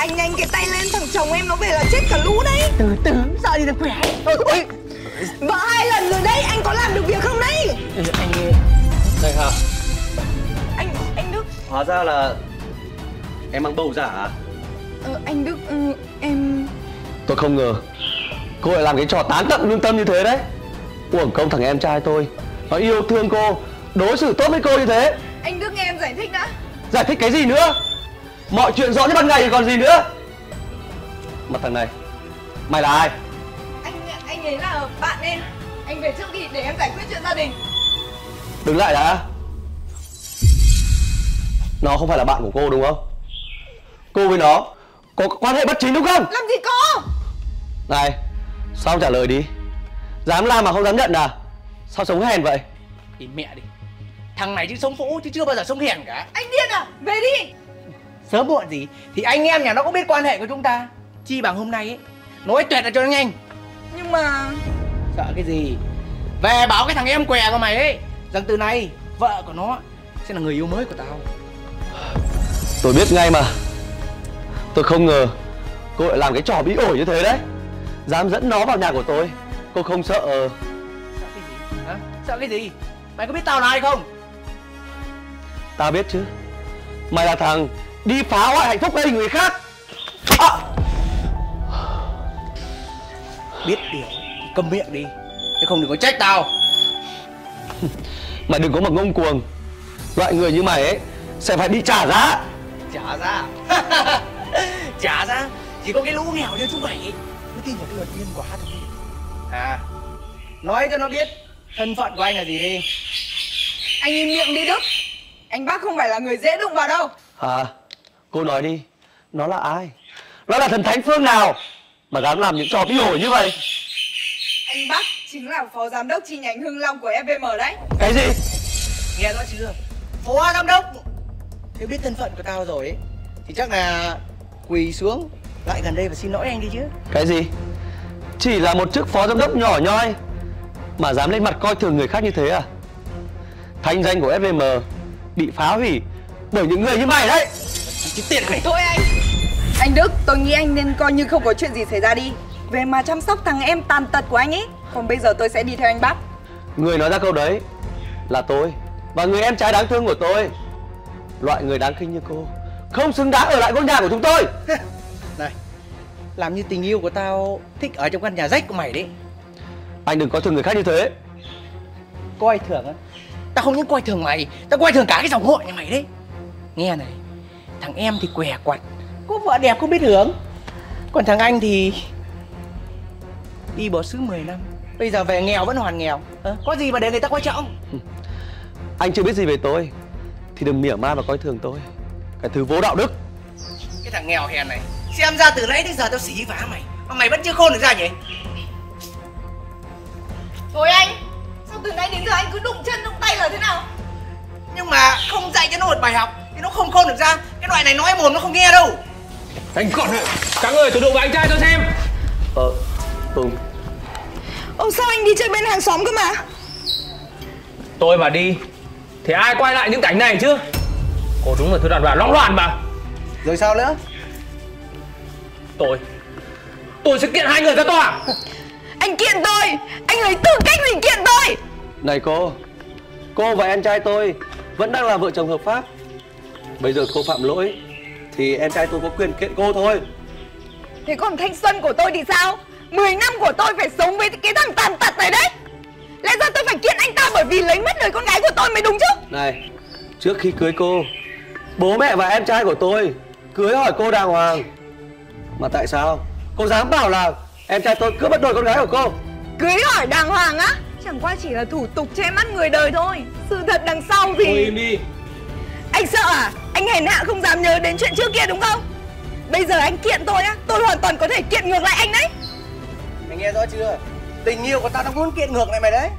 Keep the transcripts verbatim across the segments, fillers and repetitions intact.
Anh nhanh cái tay lên, thằng chồng em nó về là chết cả lũ đấy. Từ từ, sợ gì được khỏe. Ôi, vợ hai lần rồi đấy, anh có làm được việc không đấy? Ừ, anh... Này hả? Anh, anh Đức. Hóa ra là em mang bầu giả à? Ờ, anh Đức, ừ, em... Tôi không ngờ cô lại làm cái trò tán tận lương tâm như thế đấy. Uổng công thằng em trai tôi, nó yêu thương cô, đối xử tốt với cô như thế. Anh Đức nghe em giải thích đã. Giải thích cái gì nữa? Mọi chuyện rõ như ban ngày thì còn gì nữa. Mà thằng này, mày là ai? Anh anh ấy là bạn em. Anh về trước đi để em giải quyết chuyện gia đình. Đứng lại đã. Nó không phải là bạn của cô đúng không? Cô với nó có quan hệ bất chính đúng không? Làm gì có. Này, sao trả lời đi. Dám làm mà không dám nhận à? Sao sống hèn vậy? Im mẹ đi. Thằng này chứ sống phũ chứ chưa bao giờ sống hèn cả. Anh điên à? Về đi. Sớm muộn gì thì anh em nhà nó cũng biết quan hệ của chúng ta. Chi bằng hôm nay ấy, nói tuyệt là cho nó nhanh. Nhưng mà... Sợ cái gì? Về bảo cái thằng em què của mày ấy rằng từ nay vợ của nó sẽ là người yêu mới của tao. Tôi biết ngay mà. Tôi không ngờ cô lại làm cái trò bí ổi như thế đấy. Dám dẫn nó vào nhà của tôi. Cô không sợ... Sợ cái gì? Hả? Sợ cái gì? Mày có biết tao là ai không? Tao biết chứ. Mày là thằng đi phá hoại hạnh phúc gia đình người khác. À! Biết điều cầm miệng đi, chứ không đừng có trách tao. Mày đừng có mà ngông cuồng. Loại người như mày ấy sẽ phải đi trả giá. Trả giá? Trả giá? Chỉ có cái lũ nghèo như chúng mày ấy mới tin vào cái luật nhân quả thôi. À, nói cho nó biết thân phận của anh là gì đi. Anh im miệng đi Đức. Anh bác không phải là người dễ đụng vào đâu. À, cô nói đi. Nó là ai? Nó là thần thánh phương nào mà dám làm những trò bí ổi như vậy? Anh bác chính là phó giám đốc chi nhánh Hưng Long của ép vê em đấy. Cái gì? Nghe rõ chưa? Phó giám đốc. Nếu biết thân phận của tao rồi ấy thì chắc là quỳ xuống lại gần đây và xin lỗi anh đi chứ. Cái gì? Chỉ là một chức phó giám đốc nhỏ nhoi mà dám lên mặt coi thường người khác như thế à? Thanh danh của ép vê em bị phá hủy bởi những người như mày đấy. Chứ tiền này. Thôi anh. Anh Đức, tôi nghĩ anh nên coi như không có chuyện gì xảy ra đi. Về mà chăm sóc thằng em tàn tật của anh ấy. Còn bây giờ tôi sẽ đi theo anh bác. Người nói ra câu đấy là tôi và người em trai đáng thương của tôi. Loại người đáng khinh như cô không xứng đáng ở lại ngôi nhà của chúng tôi. Này, làm như tình yêu của tao thích ở trong căn nhà rách của mày đấy. Anh đừng coi thường người khác như thế. Coi thường á? Tao không những coi thường mày, tao coi thường cả cái dòng hội nhà mày đấy. Nghe này, thằng em thì què quặt, có vợ đẹp không biết hưởng. Còn thằng anh thì đi bỏ xứ mười năm, bây giờ về nghèo vẫn hoàn nghèo. À, có gì mà để người ta quan trọng. Anh chưa biết gì về tôi thì đừng mỉa mai và coi thường tôi. Cái thứ vô đạo đức. Cái thằng nghèo hèn này, xem ra từ nãy đến giờ tao xỉ vả mày mà mày vẫn chưa khôn được ra nhỉ? Thôi anh, sao từ nãy đến giờ anh cứ đụng chân đụng tay là thế nào? Nhưng mà không dạy cho nó một bài học thì nó không khôn được ra. Cái loại này nói mồm nó không nghe đâu. Anh còn các người thử đụng vào anh trai tôi xem. Ờ, Tùng. Ồ, sao anh đi chơi bên hàng xóm cơ mà? Tôi mà đi thì ai quay lại những cảnh này chứ? Cô đúng là thứ đàn bà lõng loạn mà. Rồi sao nữa? Tôi Tôi sẽ kiện hai người ra tòa. Anh kiện tôi, anh lấy tư cách gì kiện tôi? Này cô, cô và em trai tôi vẫn đang là vợ chồng hợp pháp. Bây giờ cô phạm lỗi thì em trai tôi có quyền kiện cô thôi. Thế còn thanh xuân của tôi thì sao? Mười năm của tôi phải sống với cái thằng tàn tật này đấy. Lẽ ra tôi phải kiện anh ta bởi vì lấy mất đời con gái của tôi mới đúng chứ. Này, trước khi cưới cô, bố mẹ và em trai của tôi cưới hỏi cô đàng hoàng. Mà tại sao cô dám bảo là em trai tôi cướp mất đôi con gái của cô? Cưới hỏi đàng hoàng á? Chẳng qua chỉ là thủ tục che mắt người đời thôi. Sự thật đằng sau thì... Thôi im đi. Anh sợ à? Anh hèn hạ không dám nhớ đến chuyện trước kia đúng không? Bây giờ anh kiện tôi á, tôi hoàn toàn có thể kiện ngược lại anh đấy. Mày nghe rõ chưa? Tình yêu của tao nó muốn kiện ngược lại mày đấy.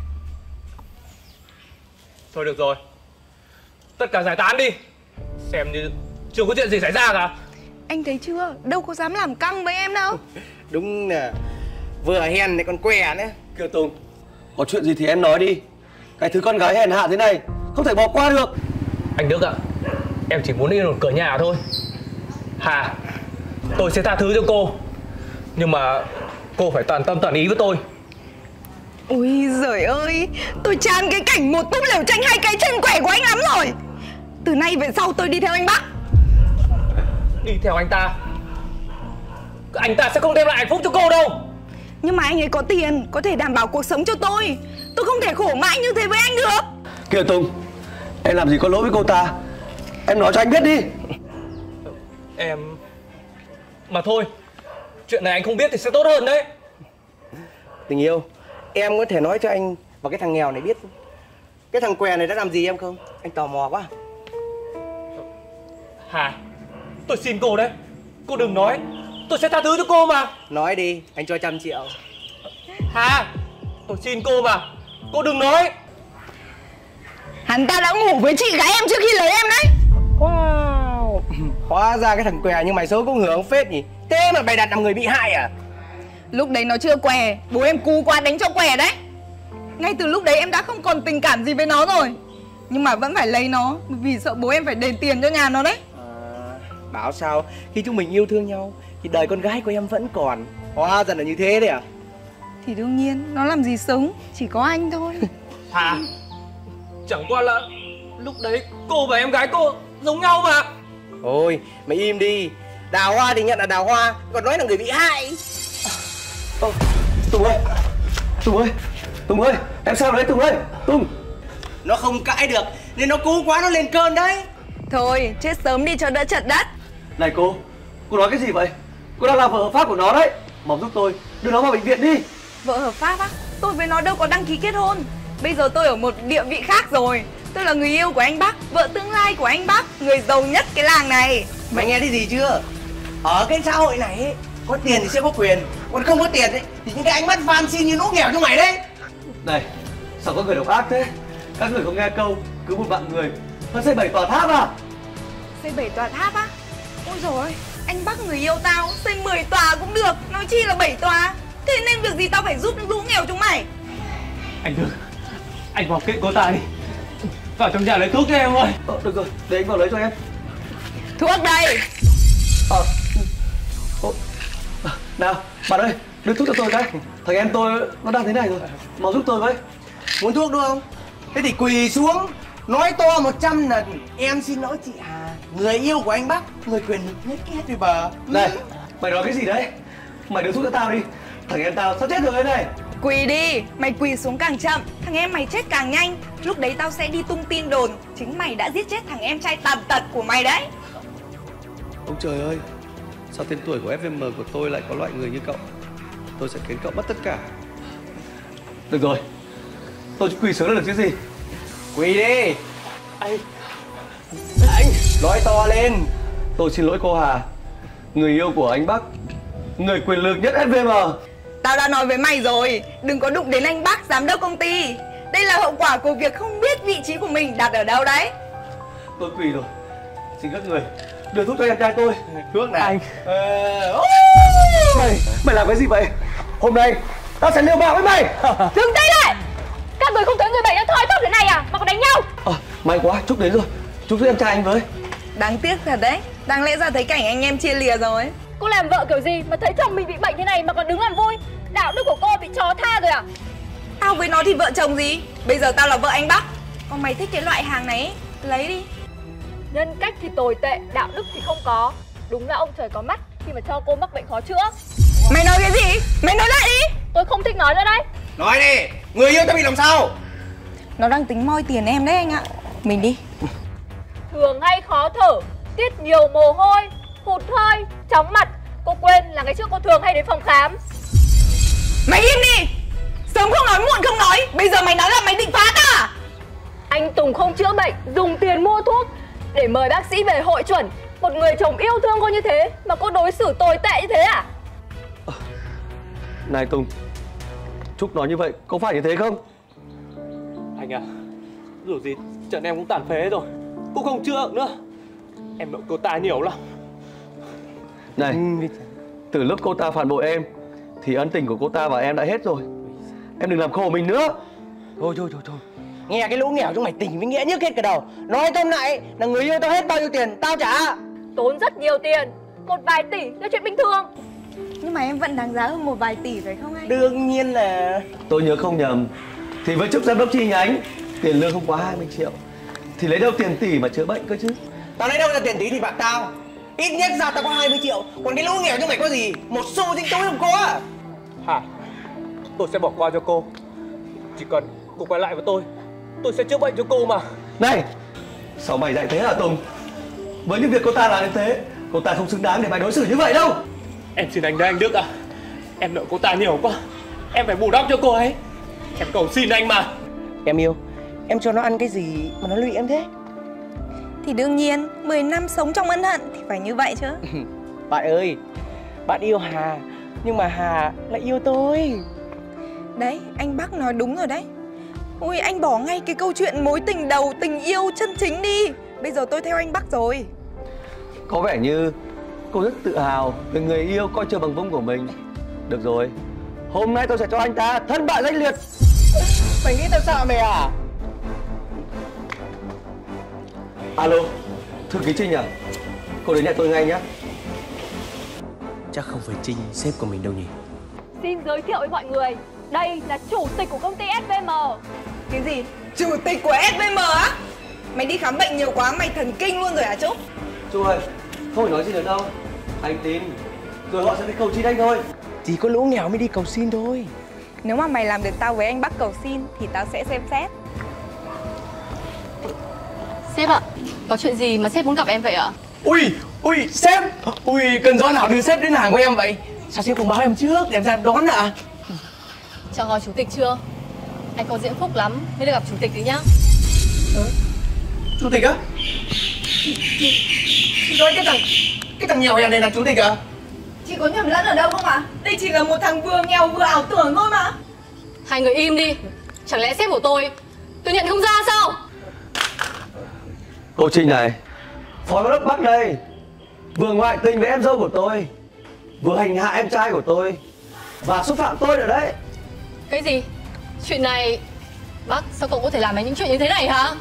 Thôi được rồi, tất cả giải tán đi. Xem như chưa có chuyện gì xảy ra cả. Anh thấy chưa? Đâu có dám làm căng với em đâu. Đúng là vừa hèn lại còn què nữa. Kiều Tùng, có chuyện gì thì em nói đi. Cái thứ con gái hèn hạ thế này không thể bỏ qua được. Anh Đức ạ, em chỉ muốn yên một cửa nhà thôi. Hà, tôi sẽ tha thứ cho cô. Nhưng mà cô phải toàn tâm toàn ý với tôi. Ôi giời ơi, tôi chán cái cảnh một túp lều tranh hai cái chân quẻ của anh lắm rồi. Từ nay về sau tôi đi theo anh Bắc. Đi theo anh ta? Anh ta sẽ không đem lại hạnh phúc cho cô đâu. Nhưng mà anh ấy có tiền, có thể đảm bảo cuộc sống cho tôi. Tôi không thể khổ mãi như thế với anh được. Kìa Tùng, em làm gì có lỗi với cô ta? Em nói cho anh biết đi. Em... Mà thôi, chuyện này anh không biết thì sẽ tốt hơn đấy. Tình yêu, em có thể nói cho anh và cái thằng nghèo này biết cái thằng què này đã làm gì em không? Anh tò mò quá. Hà, tôi xin cô đấy. Cô đừng nói, tôi sẽ tha thứ cho cô mà. Nói đi, anh cho trăm triệu. Hà, tôi xin cô mà, cô đừng nói. Hắn ta đã ngủ với chị gái em trước khi lấy em đấy. Wow. Hóa ra cái thằng què như mày xấu cũng hưởng phết nhỉ. Thế mà mày đặt làm người bị hại à? Lúc đấy nó chưa què, bố em cú quá đánh cho què đấy. Ngay từ lúc đấy em đã không còn tình cảm gì với nó rồi. Nhưng mà vẫn phải lấy nó vì sợ bố em phải đền tiền cho nhà nó đấy. À, bảo sao khi chúng mình yêu thương nhau thì đời con gái của em vẫn còn. Hóa ra là như thế đấy à? Thì đương nhiên, nó làm gì xứng, chỉ có anh thôi. Hà, chẳng qua là lúc đấy cô và em gái cô giống nhau mà. Ôi, mày im đi. Đào hoa thì nhận là đào hoa, còn nói là người bị hại. Ô, Tùng ơi, Tùng ơi, Tùng ơi, em sao đấy Tùng ơi, Tùng. Nó không cãi được nên nó cố quá nó lên cơn đấy. Thôi, chết sớm đi cho đỡ chật đất. Này cô, cô nói cái gì vậy? Cô đang làm vợ hợp pháp của nó đấy. Mong giúp tôi đưa nó vào bệnh viện đi. Vợ hợp pháp á? Tôi với nó đâu có đăng ký kết hôn. Bây giờ tôi ở một địa vị khác rồi. Tôi là người yêu của anh Bắc, vợ tương lai của anh Bắc, người giàu nhất cái làng này. Mày nghe thấy gì chưa? Ở cái xã hội này ấy, có tiền thì sẽ có quyền, còn không có tiền ấy, thì những cái ánh mắt van xin như lũ nghèo cho mày đấy. Này, sao có người độc ác thế? Các người không nghe câu cứ một vạn người hơn xây bảy tòa tháp à? Xây bảy tòa tháp á? Ôi dồi ôi, anh Bắc người yêu tao, xây mười tòa cũng được, nói chi là bảy tòa. Thế nên việc gì tao phải giúp lũ nghèo chúng mày? Anh được, anh vào kiện cô ta đi. Vào trong nhà lấy thuốc cho em ơi. Ờ, được rồi, để anh vào lấy cho em. Thuốc đây. Ờ, Ô, à, nào, bạn ơi, đưa thuốc cho tôi cái. Thằng em tôi nó đang thế này rồi, mau giúp tôi với. Muốn thuốc đúng không? Thế thì quỳ xuống, nói to một trăm lần. Em xin lỗi chị Hà, người yêu của anh Bắc, người quyền lực nhất két rồi bà. Này, mày nói cái gì đấy? Mày đưa thuốc cho tao đi, thằng em tao sắp chết rồi đây này. Quỳ đi, mày quỳ xuống càng chậm, thằng em mày chết càng nhanh. Lúc đấy tao sẽ đi tung tin đồn chính mày đã giết chết thằng em trai tàn tật của mày đấy. Ông trời ơi, sao tên tuổi của ép em của tôi lại có loại người như cậu? Tôi sẽ khiến cậu mất tất cả. Được rồi, tôi chỉ quỳ xuống là được chứ gì. Quỳ đi. Anh, Anh, nói to lên. tôi xin lỗi cô Hà, người yêu của anh Bắc, người quyền lực nhất ép em. Tao đã nói với mày rồi, đừng có đụng đến anh Bắc, giám đốc công ty. Đây là hậu quả của việc không biết vị trí của mình đặt ở đâu đấy. Tôi quỳ rồi, xin các người đưa thuốc cho em trai tôi. Thuốc này. Anh. Ờ... Mày, mày làm cái gì vậy? Hôm nay tao sẽ liều mạng với mày. Dừng tay lại! Các người không thấy người bệnh đã thoi thóp thế này à? Mà còn đánh nhau? À, may quá, Trúc đến rồi. Trúc giúp em trai anh với. Đáng tiếc thật đấy, đáng lẽ ra thấy cảnh anh em chia lìa rồi. Cô làm vợ kiểu gì mà thấy chồng mình bị bệnh thế này mà còn đứng làm vui? Đạo đức của cô bị chó tha rồi à? Tao với nó thì vợ chồng gì? Bây giờ tao là vợ anh Bắc. Còn mày thích cái loại hàng này ấy, lấy đi. Nhân cách thì tồi tệ, đạo đức thì không có. Đúng là ông trời có mắt khi mà cho cô mắc bệnh khó chữa. Mày nói cái gì? Mày nói lại đi. Tôi không thích nói nữa đấy. Nói đi, người yêu tao bị làm sao? Nó đang tính moi tiền em đấy anh ạ. Mình đi. Thường hay khó thở, tiết nhiều mồ hôi, hụt hơi, chóng mặt. Cô quên là ngày trước cô thường hay đến phòng khám. Mày im đi. Sớm không nói muộn không nói. Bây giờ mày nói là mày định phá ta à? Anh Tùng không chữa bệnh, dùng tiền mua thuốc để mời bác sĩ về hội chuẩn. Một người chồng yêu thương cô như thế mà cô đối xử tồi tệ như thế à? À, này Tùng, Trúc nói như vậy có phải như thế không? Anh à, dù gì trận em cũng tàn phế rồi, cũng không chữa được nữa. Em nợ cô ta nhiều lắm. Này, từ lúc cô ta phản bội em thì ân tình của cô ta và em đã hết rồi. Em đừng làm khổ mình nữa. Thôi thôi thôi thôi. Nghe cái lũ nghèo chúng mày tình với nghĩa nhất hết cả đầu. Nói tóm lại là người yêu tao hết bao nhiêu tiền tao trả. Tốn rất nhiều tiền. Một vài tỷ là chuyện bình thường. Nhưng mà em vẫn đáng giá hơn một vài tỷ phải không anh? Đương nhiên là Tôi nhớ không nhầm thì với chức giám đốc chi nhánh, tiền lương không quá hai mươi triệu thì lấy đâu tiền tỷ mà chữa bệnh cơ chứ. tao lấy đâu ra tiền tí thì bạn tao. Ít nhất ra tao có hai mươi triệu. Còn cái lũ nghèo như mày có gì, một xu dính túi không có. Hà, tôi sẽ bỏ qua cho cô. Chỉ cần cô quay lại với tôi, tôi sẽ chữa bệnh cho cô mà. Này, sao mày dạy thế hả Tùng? Với những việc cô ta làm như thế, cô ta không xứng đáng để mày đối xử như vậy đâu. Em xin anh đấy anh Đức ạ. Em nợ cô ta nhiều quá, em phải bù đắp cho cô ấy. Em cầu xin anh mà. Em yêu, em cho nó ăn cái gì mà nó lụy em thế? Thì đương nhiên, mười năm sống trong ân hận thì phải như vậy chứ. Bạn ơi, bạn yêu Hà, nhưng mà Hà lại yêu tôi. Đấy, anh Bắc nói đúng rồi đấy. Ôi, anh bỏ ngay cái câu chuyện mối tình đầu, tình yêu chân chính đi. Bây giờ tôi theo anh Bắc rồi. Có vẻ như cô rất tự hào về người yêu coi trời bằng vung của mình. Được rồi, hôm nay tôi sẽ cho anh ta thân bại danh liệt. Mày nghĩ tao sợ mày à? Alo, thư ký Trinh à? Cô đến nhà tôi ngay nhé. Chắc không phải Trinh sếp của mình đâu nhỉ? Xin giới thiệu với mọi người, đây là chủ tịch của công ty ét vê em. Cái gì? Chủ tịch của ét vê em á? Mày đi khám bệnh nhiều quá, mày thần kinh luôn rồi hả Trúc? Chú ơi, không phải nói gì nữa đâu. Anh tin, rồi họ sẽ đi cầu xin anh thôi. Chỉ có lũ nghèo mới đi cầu xin thôi. Nếu mà mày làm được tao với anh Bắc cầu xin thì tao sẽ xem xét. Sếp ạ, có chuyện gì mà sếp muốn gặp em vậy ạ? Ui, ui, sếp. Ui, cần gió nào đưa sếp đến hàng của em vậy? Sao sếp không báo em trước để em ra đón ạ? À? Chào hỏi chủ tịch chưa? Anh có diễm phúc lắm mới được gặp chủ tịch đấy nhá. Ừ. Chủ tịch á? Chị, chị, chị nói cái thằng, cái thằng nghèo này là chủ tịch à? Chị có nhầm lẫn ở đâu không ạ? Đây chỉ là một thằng vừa nghèo vừa ảo tưởng thôi mà. Hai người im đi. Chẳng lẽ sếp của tôi tôi nhận không ra sao? Cô Trinh này, phó giám đốc Bắc đây, vừa ngoại tình với em dâu của tôi, vừa hành hạ em trai của tôi và xúc phạm tôi nữa đấy. Cái gì? Chuyện này Bác, sao cậu có thể làm những chuyện như thế này hả?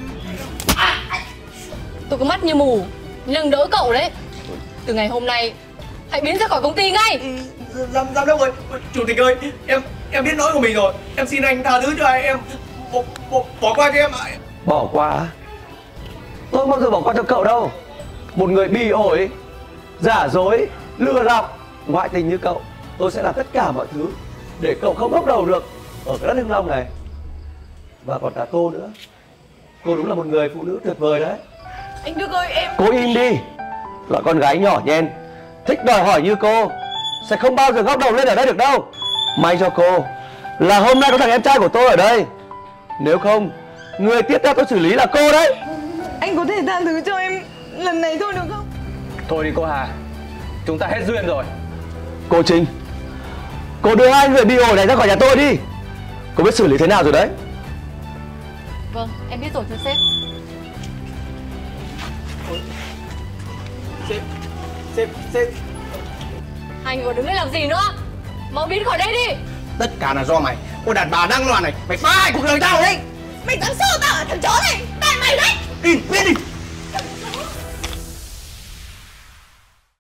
Tôi có mắt như mù, nâng đỡ cậu đấy. Từ ngày hôm nay hãy biến ra khỏi công ty ngay. Giám, giám đốc ơi, chủ tịch ơi, em em biết lỗi của mình rồi. Em xin anh tha thứ cho em, bỏ, bỏ, bỏ qua cho em ạ. Bỏ qua? Tôi không bao giờ bỏ qua cho cậu đâu. Một người bỉ ổi, giả dối, lừa lọc, ngoại tình như cậu, tôi sẽ làm tất cả mọi thứ để cậu không ngóc đầu được ở cái đất Hưng Long này. Và còn cả cô nữa. Cô đúng là một người phụ nữ tuyệt vời đấy. Anh Đức ơi, em... Cô im đi. Loại con gái nhỏ nhen, thích đòi hỏi như cô sẽ không bao giờ ngóc đầu lên ở đây được đâu. May cho cô là hôm nay có thằng em trai của tôi ở đây. Nếu không, người tiếp theo tôi xử lý là cô đấy. Anh có thể tha thứ cho em lần này thôi được không? Thôi đi cô Hà, chúng ta hết duyên rồi. Cô Trinh, cô đưa hai người bị ổi này ra khỏi nhà tôi đi. Cô biết xử lý thế nào rồi đấy. Vâng, em biết rồi thưa sếp. Sếp, sếp, sếp. Hai người còn đứng đây làm gì nữa? Mau biến khỏi đây đi. Tất cả là do mày. Cô đàn bà đang loạn này, mày phá hại cuộc đời tao đấy. Mày dám xô tao ở thằng chó này, tại mày đấy. Đi, biến đi.